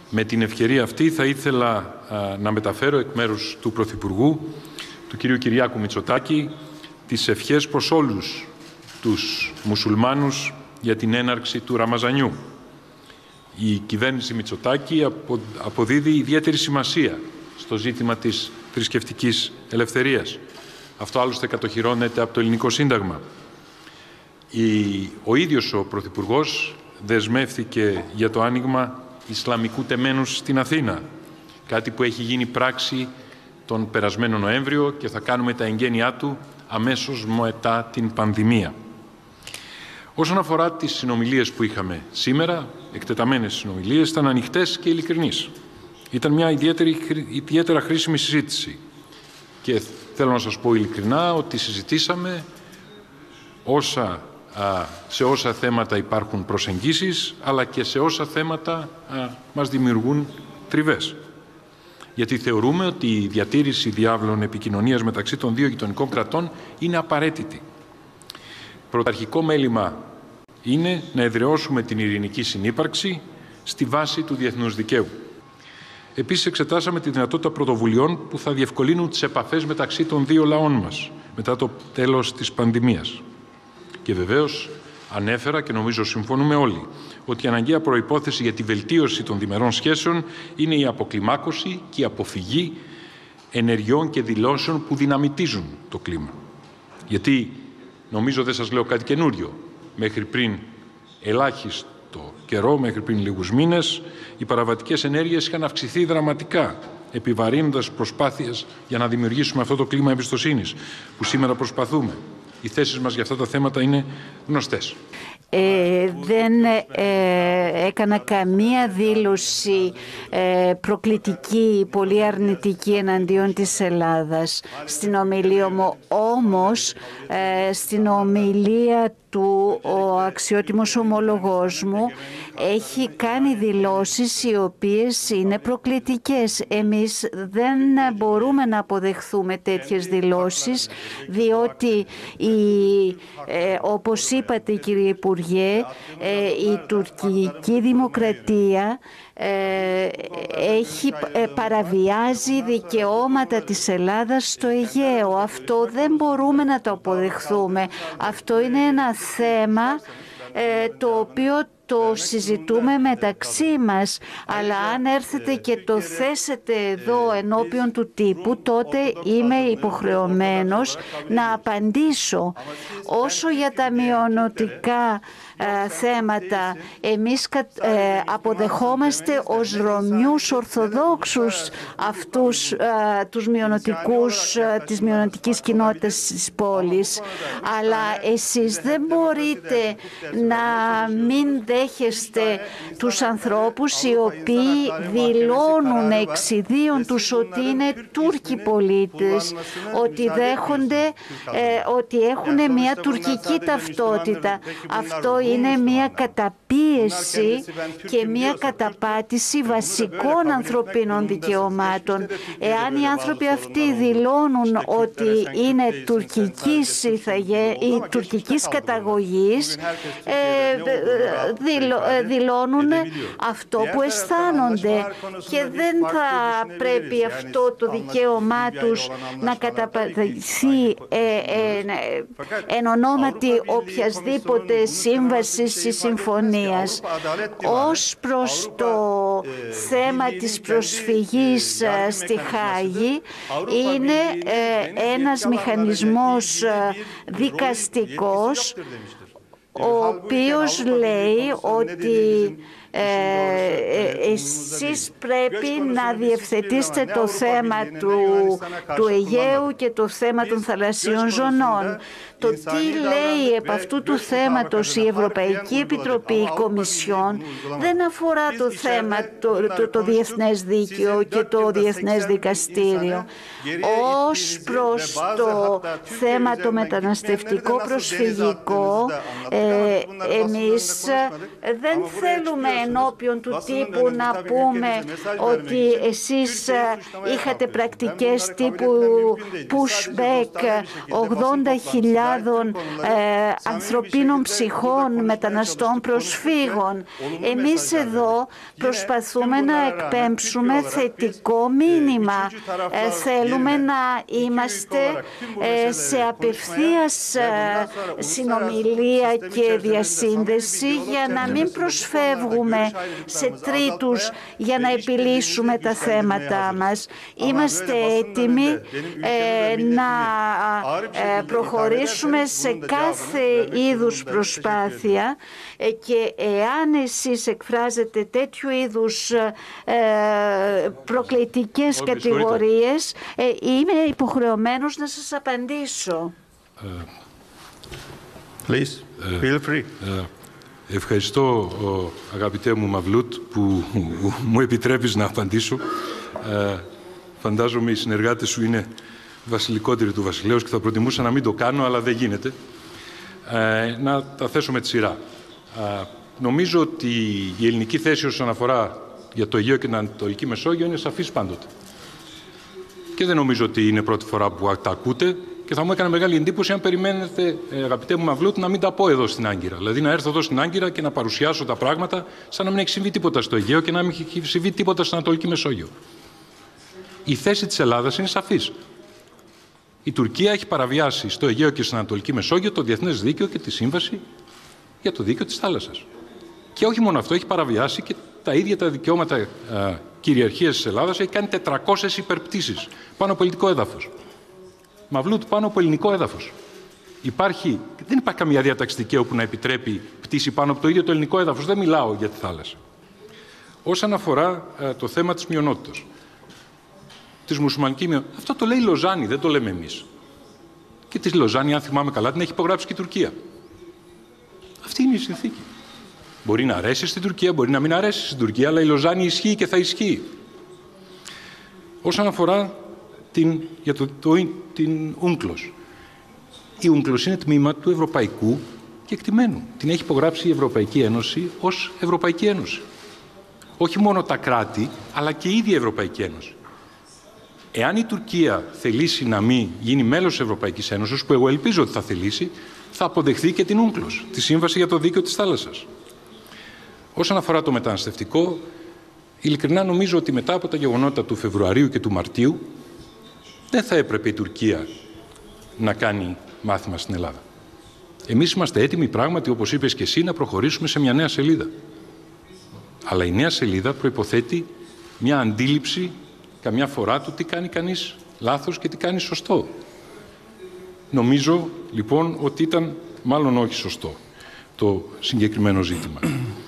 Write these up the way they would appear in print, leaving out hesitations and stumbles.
Με την ευκαιρία αυτή θα ήθελα να μεταφέρω εκ μέρους του Πρωθυπουργού, του κ. Κυριάκου Μητσοτάκη, τις ευχές προς όλους τους μουσουλμάνους για την έναρξη του Ραμαζανιού. Η κυβέρνηση Μητσοτάκη αποδίδει ιδιαίτερη σημασία στο ζήτημα της θρησκευτικής ελευθερίας. Αυτό άλλωστε κατοχυρώνεται από το Ελληνικό Σύνταγμα. Ο ίδιος ο Πρωθυπουργός δεσμεύθηκε για το άνοιγμα Ισλαμικού τεμένους στην Αθήνα, κάτι που έχει γίνει πράξη τον περασμένο Νοέμβριο και θα κάνουμε τα εγγένειά του αμέσως μετά την πανδημία. Όσον αφορά τις συνομιλίες που είχαμε σήμερα, εκτεταμένες συνομιλίες, ήταν ανοιχτές και ειλικρινείς. Ήταν μια ιδιαίτερα χρήσιμη συζήτηση και θέλω να σας πω ειλικρινά ότι συζητήσαμε σε όσα θέματα υπάρχουν προσεγγίσεις, αλλά και σε όσα θέματα μας δημιουργούν τριβές. Γιατί θεωρούμε ότι η διατήρηση διάβλων επικοινωνίας μεταξύ των δύο γειτονικών κρατών είναι απαραίτητη. Πρωταρχικό μέλημα είναι να εδραιώσουμε την ειρηνική συνύπαρξη στη βάση του διεθνούς δικαίου. Επίσης, εξετάσαμε τη δυνατότητα πρωτοβουλειών που θα διευκολύνουν τις επαφές μεταξύ των δύο λαών μας μετά το τέλος της πανδημίας. Και βεβαίως ανέφερα, και νομίζω συμφωνούμε όλοι, ότι η αναγκαία προϋπόθεση για τη βελτίωση των διμερών σχέσεων είναι η αποκλιμάκωση και η αποφυγή ενεργειών και δηλώσεων που δυναμητίζουν το κλίμα. Γιατί, νομίζω δεν σας λέω κάτι καινούριο, μέχρι πριν ελάχιστο καιρό, μέχρι πριν λίγους μήνες, οι παραβατικές ενέργειες είχαν αυξηθεί δραματικά, επιβαρύνοντας προσπάθειες για να δημιουργήσουμε αυτό το κλίμα εμπιστοσύνης που σήμερα προσπαθούμε. Οι θέσεις μας για αυτά τα θέματα είναι γνωστές. Δεν έκανα καμία δήλωση προκλητική, πολύ αρνητική εναντίον της Ελλάδας στην ομιλία μου. Όμως, στην ομιλία του ο αξιότιμος ομολογός μου έχει κάνει δηλώσεις οι οποίες είναι προκλητικές. Εμείς δεν μπορούμε να αποδεχθούμε τέτοιες δηλώσεις, διότι όπως είπατε κύριε Υπουργέ, η τουρκική δημοκρατία παραβιάζει δικαιώματα της Ελλάδας στο Αιγαίο. Αυτό δεν μπορούμε να το αποδεχθούμε. Αυτό είναι ένα θέμα το οποίο το συζητούμε μεταξύ μας, αλλά αν έρθετε και το θέσετε εδώ ενώπιον του τύπου, τότε είμαι υποχρεωμένος να απαντήσω. Όσο για τα μειονοτικά θέματα, εμείς αποδεχόμαστε ως Ρωμιούς Ορθοδόξους αυτούς τους μειονοτικούς της μειονοτικής κοινότητας της πόλης, αλλά εσείς δεν μπορείτε να μην δέχεστε τους ανθρώπους οι οποίοι δηλώνουν εξιδίων τους ότι είναι Τούρκοι πολίτες, ότι δέχονται ότι έχουν μια τουρκική ταυτότητα. Αυτό είναι μια καταπίεση και μια καταπάτηση βασικών ανθρωπίνων δικαιωμάτων. Εάν οι άνθρωποι αυτοί δηλώνουν ότι είναι τουρκικής καταγωγής, δηλώνουν αυτό που αισθάνονται και δεν θα πρέπει αυτό το δικαίωμά τους να καταπατηθεί εν ονόματι οποιασδήποτε σύμβασης ή συμφωνίας. Ως προς το θέμα της προσφυγής στη Χάγη, είναι ένας μηχανισμός δικαστικός ο οποίος λέει ότι εσείς πρέπει να διευθετήσετε το θέμα του Αιγαίου και το θέμα των θαλασσιών ζωνών. Το τι λέει επ' αυτού του θέματος η Ευρωπαϊκή Επιτροπή, η Κομισιόν, δεν αφορά το θέμα το διεθνές δίκαιο και το διεθνές δικαστήριο. Ως προς το θέμα το μεταναστευτικό προσφυγικό, εμείς δεν θέλουμε ενώπιον του τύπου να πούμε ότι εσείς είχατε πρακτικές τύπου pushback 80.000 ανθρωπίνων ψυχών, μεταναστών, προσφύγων. Εμείς εδώ προσπαθούμε να εκπέμψουμε θετικό μήνυμα. Θέλουμε να είμαστε σε απευθείας συνομιλία και διασύνδεση για να μην προσφεύγουμε σε τρίτους για να επιλύσουμε τα θέματα μας. Είμαστε έτοιμοι να προχωρήσουμε σε κάθε είδους προσπάθεια και εάν εσείς εκφράζετε τέτοιου είδους προκλητικές κατηγορίες, είμαι υποχρεωμένος να σας απαντήσω. Please, feel free. Ευχαριστώ, αγαπητέ μου Μαυλούτ, που μου επιτρέπεις να απαντήσω. Φαντάζομαι οι συνεργάτες σου είναι βασιλικότεροι του βασιλέως και θα προτιμούσα να μην το κάνω, αλλά δεν γίνεται. Να τα θέσω με τη σειρά. Νομίζω ότι η ελληνική θέση όσον αφορά για το Αιγαίο και την Ανατολική Μεσόγειο είναι σαφής πάντοτε. Και δεν νομίζω ότι είναι πρώτη φορά που τα ακούτε και θα μου έκανε μεγάλη εντύπωση αν περιμένετε, αγαπητέ μου Μαυλούτ, να μην τα πω εδώ στην Άγκυρα. Δηλαδή να έρθω εδώ στην Άγκυρα και να παρουσιάσω τα πράγματα σαν να μην έχει συμβεί τίποτα στο Αιγαίο και να μην έχει συμβεί τίποτα στην Ανατολική Μεσόγειο. Η θέση της Ελλάδας είναι σαφής. Η Τουρκία έχει παραβιάσει στο Αιγαίο και στην Ανατολική Μεσόγειο το διεθνές δίκαιο και τη σύμβαση για το δίκαιο της θάλασσας. Και όχι μόνο αυτό, έχει παραβιάσει και τα ίδια τα δικαιώματα κυριαρχίας της Ελλάδας. Έχει κάνει 400 υπερπτήσεις πάνω από ελληνικό έδαφος. Μαυλούτ, πάνω από ελληνικό έδαφος. Δεν υπάρχει καμία διάταξη δικαίου που να επιτρέπει πτήση πάνω από το ίδιο το ελληνικό έδαφος. Δεν μιλάω για τη θάλασσα. Όσον αφορά το θέμα της μειονότητας, της μουσουλμανικής μειονότητας, αυτό το λέει η Λοζάνη, δεν το λέμε εμείς. Και τη Λοζάνη, αν θυμάμαι καλά, την έχει υπογράψει και η Τουρκία. Αυτή είναι η συνθήκη. Μπορεί να αρέσει στην Τουρκία, μπορεί να μην αρέσει στην Τουρκία, αλλά η Λοζάνη ισχύει και θα ισχύει. Όσον αφορά την UNCLOS. Η UNCLOS είναι τμήμα του ευρωπαϊκού κεκτημένου. Την έχει υπογράψει η Ευρωπαϊκή Ένωση ως Ευρωπαϊκή Ένωση. Όχι μόνο τα κράτη, αλλά και η ίδια η Ευρωπαϊκή Ένωση. Εάν η Τουρκία θελήσει να μην γίνει μέλος της Ευρωπαϊκής Ένωσης, που εγώ ελπίζω ότι θα θελήσει, θα αποδεχθεί και την UNCLOS, τη Σύμβαση για το Δίκαιο της Θάλασσας. Όσον αφορά το μεταναστευτικό, ειλικρινά νομίζω ότι μετά από τα γεγονότα του Φεβρουαρίου και του Μαρτίου, δεν θα έπρεπε η Τουρκία να κάνει μάθημα στην Ελλάδα. Εμείς είμαστε έτοιμοι πράγματι, όπως είπες και εσύ, να προχωρήσουμε σε μια νέα σελίδα. Αλλά η νέα σελίδα προϋποθέτει μια αντίληψη καμιά φορά του τι κάνει κανείς λάθος και τι κάνει σωστό. Νομίζω λοιπόν ότι ήταν μάλλον όχι σωστό το συγκεκριμένο ζήτημα.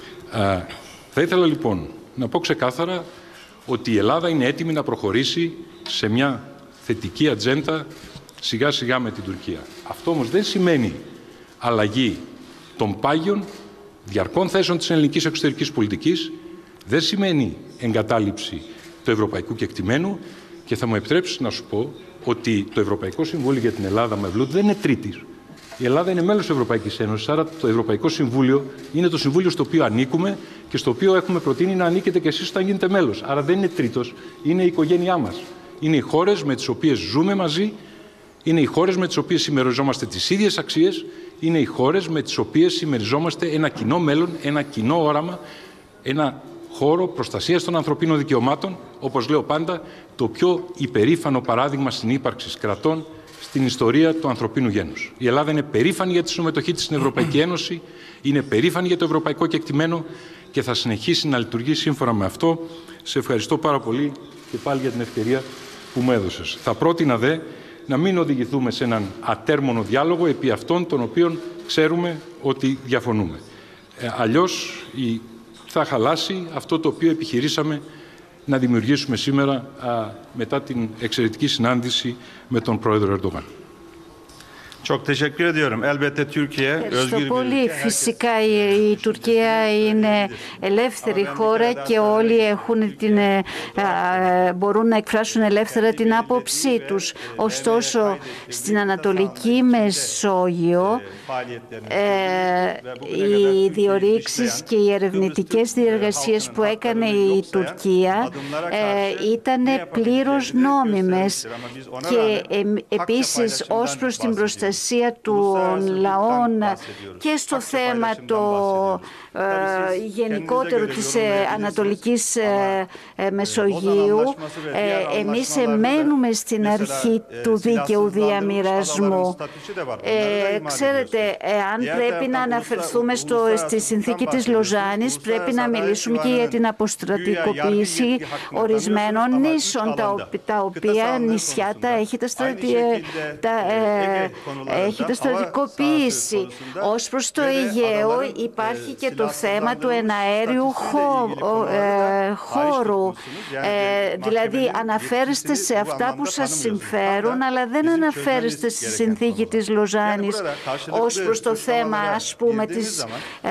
Θα ήθελα λοιπόν να πω ξεκάθαρα ότι η Ελλάδα είναι έτοιμη να προχωρήσει σε μια θετική ατζέντα σιγά σιγά με την Τουρκία. Αυτό όμως δεν σημαίνει αλλαγή των πάγιων διαρκών θέσεων της ελληνικής εξωτερικής πολιτικής, δεν σημαίνει εγκατάλειψη του ευρωπαϊκού κεκτημένου και θα μου επιτρέψεις να σου πω ότι το Ευρωπαϊκό Συμβούλιο για την Ελλάδα με Μαυλούτ δεν είναι τρίτης. Η Ελλάδα είναι μέλος της Ευρωπαϊκής Ένωσης, άρα το Ευρωπαϊκό Συμβούλιο είναι το Συμβούλιο στο οποίο ανήκουμε και στο οποίο έχουμε προτείνει να ανήκετε και εσείς όταν γίνετε μέλος. Άρα δεν είναι τρίτος, είναι η οικογένειά μας. Είναι οι χώρες με τις οποίες ζούμε μαζί, είναι οι χώρες με τις οποίες συμμεριζόμαστε τις ίδιες αξίες, είναι οι χώρες με τις οποίες συμμεριζόμαστε ένα κοινό μέλλον, ένα κοινό όραμα, ένα χώρο προστασίας των ανθρωπίνων δικαιωμάτων, όπως λέω πάντα, το πιο υπερήφανο παράδειγμα συνύπαρξης κρατών στην ιστορία του ανθρωπίνου γένους. Η Ελλάδα είναι περήφανη για τη συμμετοχή της στην Ευρωπαϊκή Ένωση, είναι περήφανη για το ευρωπαϊκό κεκτημένο και θα συνεχίσει να λειτουργεί σύμφωνα με αυτό. Σε ευχαριστώ πάρα πολύ και πάλι για την ευκαιρία που μου έδωσες. Θα πρότεινα δε να μην οδηγηθούμε σε έναν ατέρμονο διάλογο επί αυτών των οποίων ξέρουμε ότι διαφωνούμε. Αλλιώς θα χαλάσει αυτό το οποίο επιχειρήσαμε να δημιουργήσουμε σήμερα μετά την εξαιρετική συνάντηση με τον πρόεδρο Ερντογάν. Çok teşekkür ediyorum. Elbette Türkiye Ευχαριστώ πολύ. Φυσικά η Τουρκία είναι ελεύθερη χώρα και όλοι μπορούν να εκφράσουν ελεύθερα την άποψή τους. Ωστόσο, στην Ανατολική Μεσόγειο οι διορίξεις και οι ερευνητικές διεργασίες που έκανε η Τουρκία ήταν πλήρως νόμιμες και επίσης ως προς την προστασία των λαών και στο θέμα το γενικότερο της Ανατολικής Μεσογείου, εμείς εμένουμε στην αρχή του δίκαιου διαμοιρασμού. Ξέρετε, αν πρέπει να αναφερθούμε στη συνθήκη της Λοζάνης, πρέπει να μιλήσουμε και για την αποστρατικοποίηση ορισμένων νήσων, τα οποία νησιά τα έχετε στρατικοποίηση. Ως προς το Αιγαίο υπάρχει και το θέμα του εναέριου χώρου. Δηλαδή αναφέρεστε σε αυτά που σας συμφέρουν, αλλά δεν αναφέρεστε στη συνθήκη της Λοζάνης ως προς το θέμα, ας πούμε, της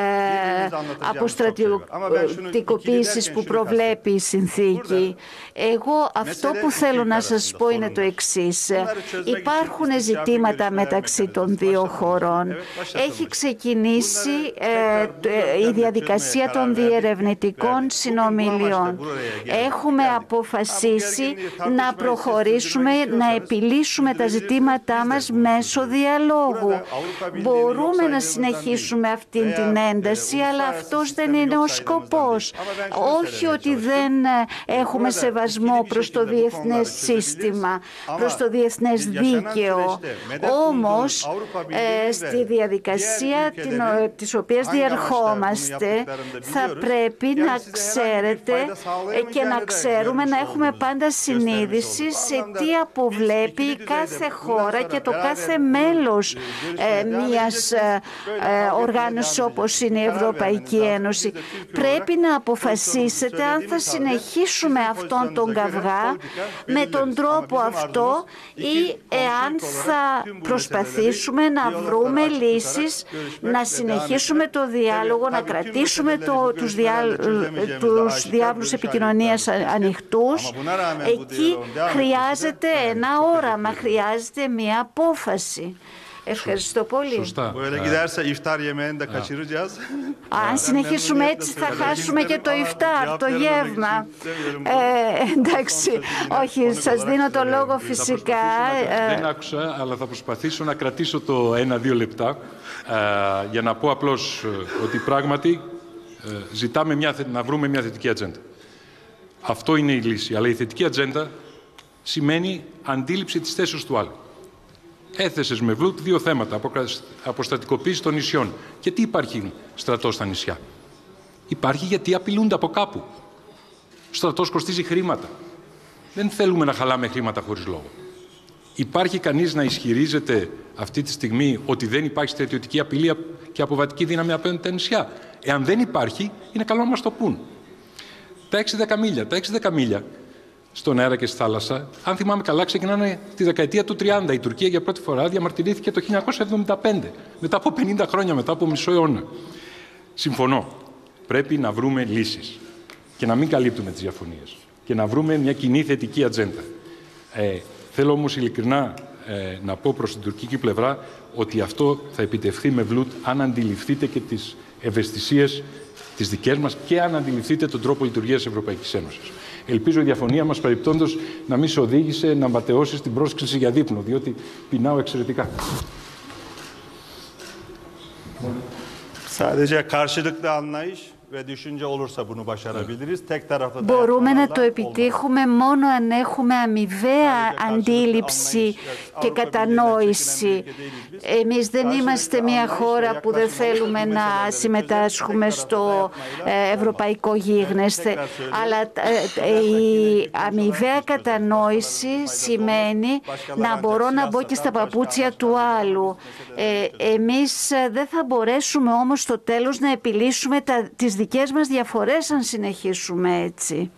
αποστρατικοποίησης που προβλέπει η συνθήκη. Εγώ αυτό που θέλω να σας πω είναι το εξής. Υπάρχουν ζητήματα μεταξύ των δύο χωρών. Έχει ξεκινήσει η διαδικασία των διερευνητικών συνομιλιών. Έχουμε αποφασίσει να προχωρήσουμε, να επιλύσουμε τα ζητήματά μας μέσω διαλόγου. Μπορούμε να συνεχίσουμε αυτήν την ένταση, αλλά αυτός δεν είναι ο σκοπός. Όχι ότι δεν έχουμε σεβασμό προς το διεθνές σύστημα, προς το διεθνές δίκαιο. Όμως, στη διαδικασία της οποίας διερχόμαστε, θα πρέπει να ξέρετε και να ξέρουμε, να έχουμε πάντα συνείδηση σε τι αποβλέπει κάθε χώρα και το κάθε μέλος μιας οργάνωσης όπως είναι η Ευρωπαϊκή Ένωση. Πρέπει να αποφασίσετε αν θα συνεχίσουμε αυτόν τον καυγά με τον τρόπο αυτό ή εάν θα προσπαθήσουμε να βρούμε λύσεις, να συνεχίσουμε το διάλογο, να κρατήσουμε τους διάβλους επικοινωνίας ανοιχτούς. Εκεί χρειάζεται ένα όραμα, χρειάζεται μια απόφαση. Ευχαριστώ πολύ. Σωστά. Αν συνεχίσουμε έτσι θα χάσουμε και το ιφτάρ, το γεύμα. Εντάξει, όχι, σας δίνω το λόγο φυσικά. Δεν άκουσα, αλλά θα προσπαθήσω να κρατήσω το 1-2 λεπτά για να πω απλώς ότι πράγματι ζητάμε να βρούμε μια θετική ατζέντα. Αυτό είναι η λύση. Αλλά η θετική ατζέντα σημαίνει αντίληψη της θέσης του άλλου. Έθεσες με Βλουτ δύο θέματα. Αποστατικοποίηση των νησιών. Και τι υπάρχει στρατός στα νησιά? Υπάρχει γιατί απειλούνται από κάπου. Ο στρατός κοστίζει χρήματα. Δεν θέλουμε να χαλάμε χρήματα χωρίς λόγο. Υπάρχει κανείς να ισχυρίζεται αυτή τη στιγμή ότι δεν υπάρχει στρατιωτική απειλή και αποβατική δύναμη απέναντι τα νησιά? Εάν δεν υπάρχει, είναι καλό να μας το πούν. Τα 6-10 μίλια. Τα 6-10 μίλια στον αέρα και στη θάλασσα, αν θυμάμαι καλά, ξεκινάνε τη δεκαετία του 30. Η Τουρκία για πρώτη φορά διαμαρτυρήθηκε το 1975, μετά από 50 χρόνια, μετά από μισό αιώνα. Συμφωνώ. Πρέπει να βρούμε λύσεις και να μην καλύπτουμε τις διαφωνίες και να βρούμε μια κοινή θετική ατζέντα. Θέλω όμως ειλικρινά να πω προς την τουρκική πλευρά ότι αυτό θα επιτευχθεί με Βλουτ αν αντιληφθείτε και τις ευαισθησίες τις δικές μας και αν αντιληφθείτε τον τρόπο λειτουργίας της Ευρωπαϊκής Ένωσης. Ελπίζω η διαφωνία μας περιπτόντως να μην σε οδήγησε να ματαιώσεις την πρόσκληση για δείπνο, διότι πεινάω εξαιρετικά. Μπορούμε να το επιτύχουμε μόνο αν έχουμε αμοιβαία αντίληψη και κατανόηση. Εμείς δεν είμαστε μια χώρα που δεν θέλουμε να συμμετάσχουμε στο ευρωπαϊκό γίγνεσθε, αλλά η αμοιβαία κατανόηση σημαίνει να μπορώ να μπω και στα παπούτσια του άλλου. Εμείς δεν θα μπορέσουμε όμως στο τέλος να επιλύσουμε τις δικές μας διαφορές αν συνεχίσουμε έτσι.